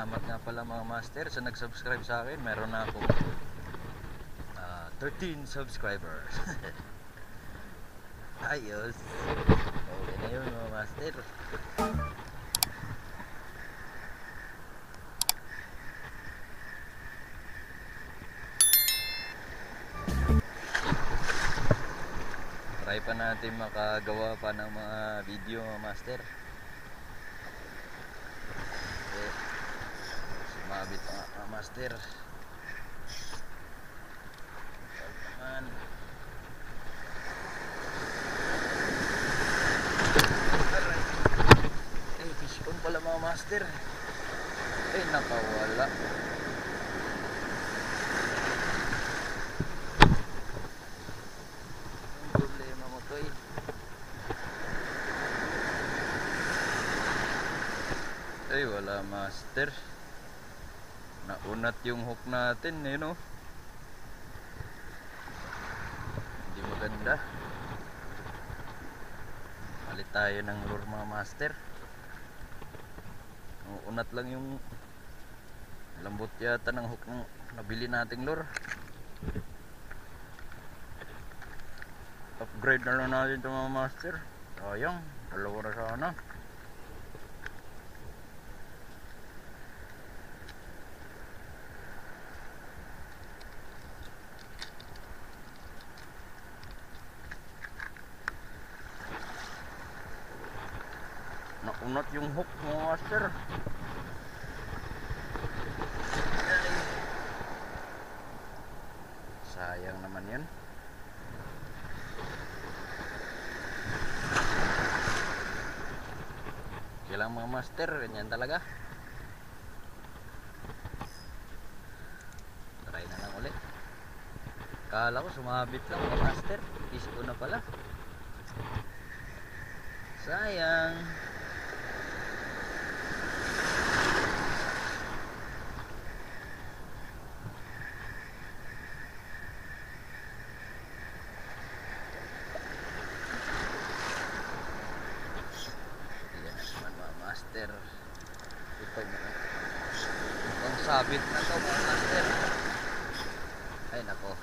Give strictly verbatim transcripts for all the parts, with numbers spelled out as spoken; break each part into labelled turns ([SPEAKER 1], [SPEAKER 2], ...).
[SPEAKER 1] Salamat nga pala mga master sa nag-subscribe sa akin. Meron na akong uh, thirteen subscribers. Ayos. Okay na yun mga master. Try pa natin makagawa pa ng mga video mga master. Okay. Sumabit pa nga mga master. Naman. Eh, fish on pala mga master. Eh, nakawala. Ay, wala master. Naunat yung hook natin eh, no? Hindi maganda. Palit tayo ng lure mga master. Unat lang yung lambot yata ng hook ng nabili nating lure. Upgrade na lang natin ito mga master. Sayang, dalawa na sana. Naunat yung hook mga master. Sayang naman yan. Kailang mga master, ganyan talaga. Try na lang ulit. Kala ko sumabit lang mga master. Piso na pala. Sayang. Ito ang sabit na to mga master. Ay nako.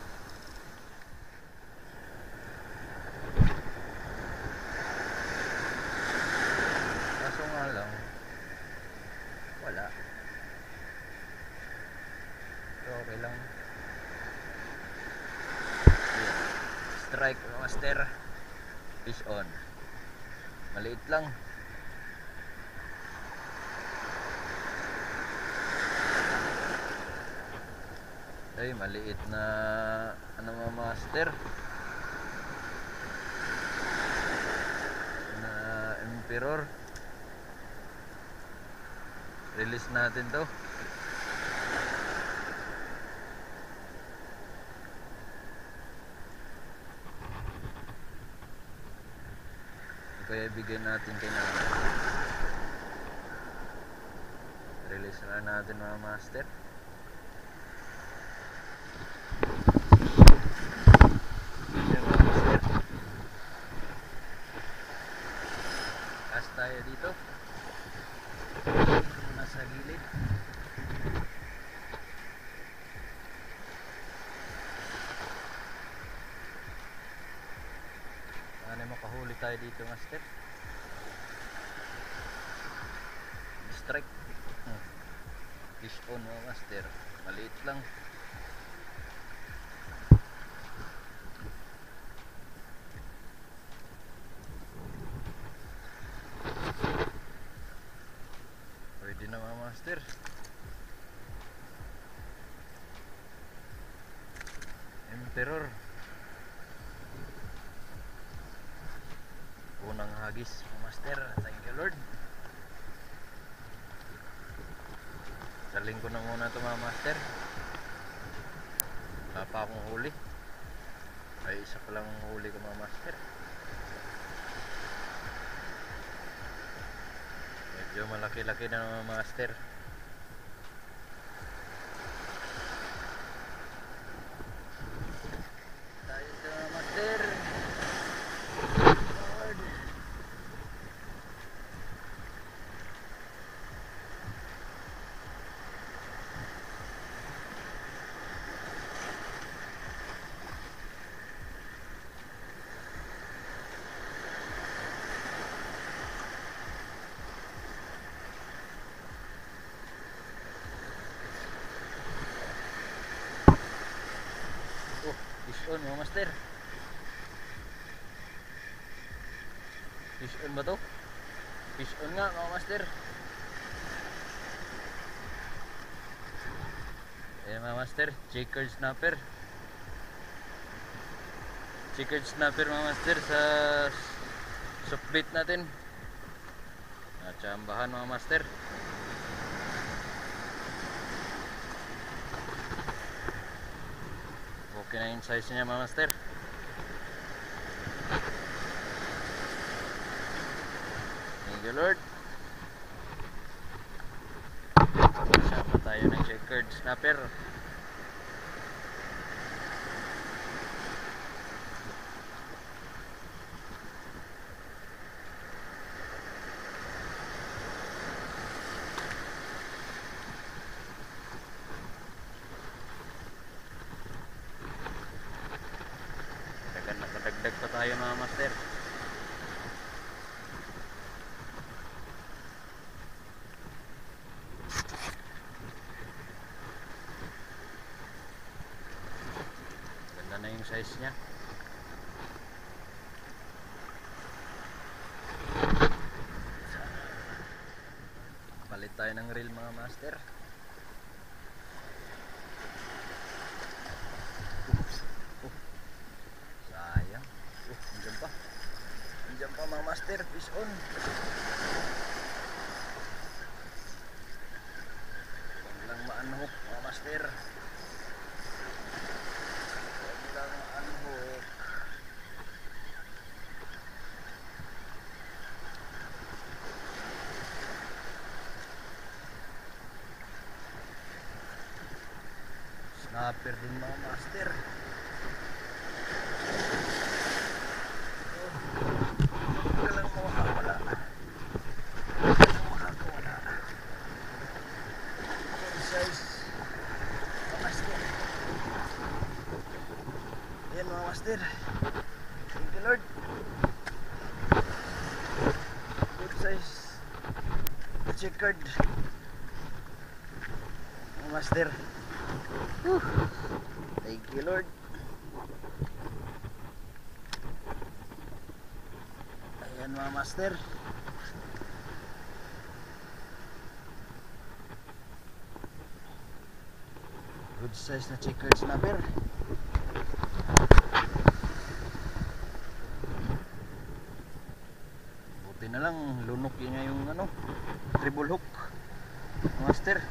[SPEAKER 1] Kaso nga lang wala. So, okay lang. Strike mga master. Fish on. Maliit lang. Ay, maliit na ano mga master na emperor. Release natin to. Kaya bigyan natin kay na release na natin mga master. Tayo dito nasa gilid. Ano makahuli tayo dito master? Strike. hmm. Fish on mga master. Maliit lang. Pwede na mga master. Emperor. Unang hagis mga master. Thank you Lord. Daling ko na muna ito mga master. Wala pa akong huli. Ay isa pa lang huli ko mga master. Medyo malaki-laki na mga master. Tayo sa mga master. Lord. on mga master. Fish on ba to? Fish on nga mga master. Ayan mga master, checkered snapper. Checkered snapper mga master sa softbait natin. Natsambahan mga master. Okay na yung size niya mga master. Thank you Lord. Sama tayo ng checkered snapper. Nakadagdag pa tayo mga master. Ganda na yung size nya. Palit tayo ng reel mga master. Diyan pa mga master, fish on. Walang ma-unhook mga master. Walang ma-unhook. Snapper din mga master. Ayan mga master. Thank you Lord. Good size checkered mga master. Whew. Thank you Lord. Ayan mga master. Good size na checkered snapper. Buti na lang lunok yun niya yung ano, treble hook master.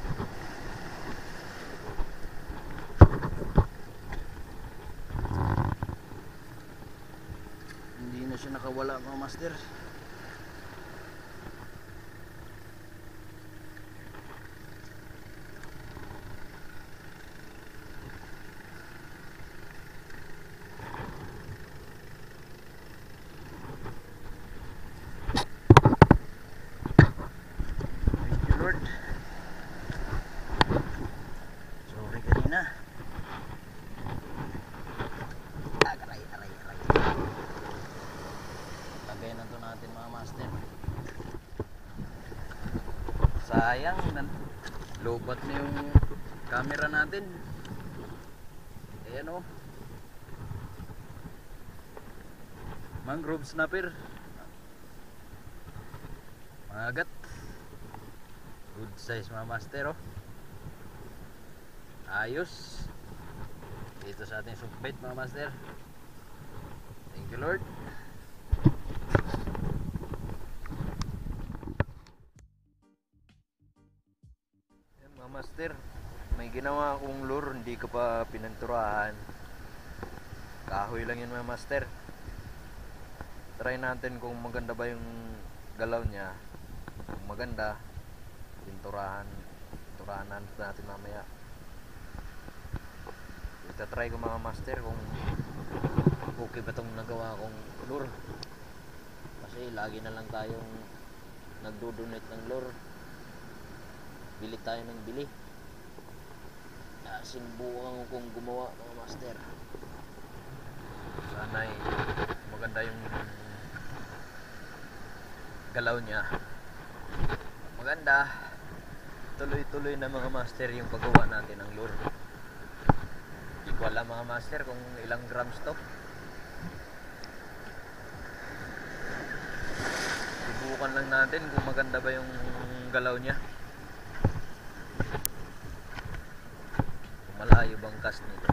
[SPEAKER 1] Hindi na siya nakawala mga master. Sorry kanina. Ah, aray, aray, aray. Lagay na to natin mga master. Sayang, lobat na yung camera natin. Ayan o. Mangrove snapper. Magat. Good size mga master oh. Ayos. Dito sa ating subbait mga master. Thank you Lord. Yan mga master, may ginawa akong lure, hindi ko pa pinanturahan. Kahoy lang yun mga master. Try natin kung maganda ba yung galaw niya. Kung maganda, pinturahan, turahan natin mamaya. Itatry ko mga master kung okay ba itong nagawa kong lure. Kasi lagi na lang tayong nagdo-donate ng lure. Bili tayo ng bili. Sinubukan kong gumawa mga master. Sana'y maganda yung galaw niya. Maganda, tuloy-tuloy na mga master yung paggawa natin ng lure. ko alam mga master kung ilang grams to. Subukan lang natin kung maganda ba yung galaw niya. Kung malayo bang cast nito.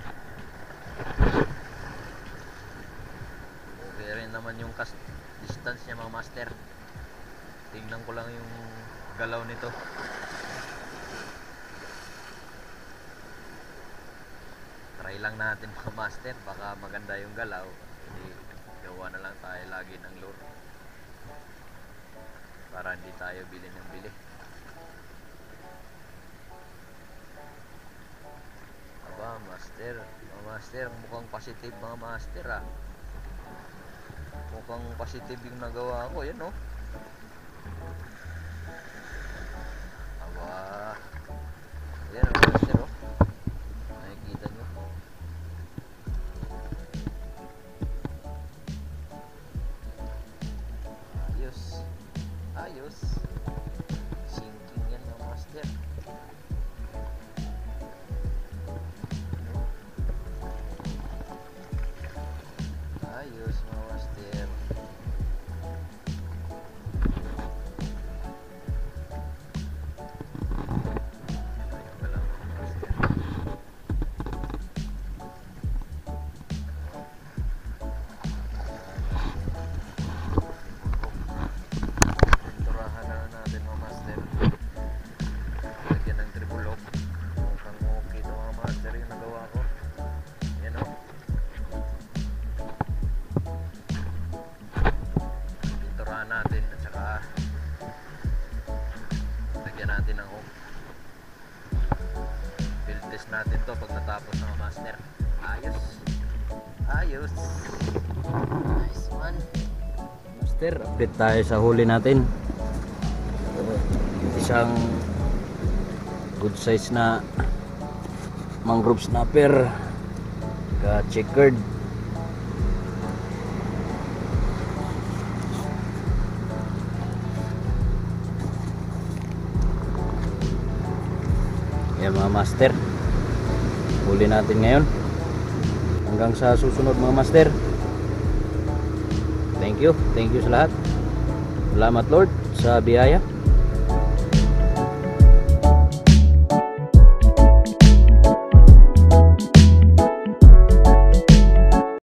[SPEAKER 1] Okay rin naman yung cast distance niya mga master. Tingnan ko lang yung galaw nito. Try lang natin mga master, baka maganda yung galaw. Hindi, gawa na lang tayo lagi ng lure para hindi tayo bili ng bili. Aba master, mga master, mukhang positive mga master ah. Mukhang positive yung nagawa ko, yan oh. Aba, yan oh master oh. Nakikita nyo. Ayos. Ayos. Sinking yan mga master. Ayos mga master. Natin at saka lagyan natin ng hook. Field test natin to pag natapos mga master. Ayos. Ayos. Nice one. Master, update tayo sa huli natin. Isang good size na mangrove snapper ka checkered. Yan mga master, huli natin ngayon. Hanggang sa susunod mga master. Thank you, thank you sa lahat. Salamat Lord sa biyaya.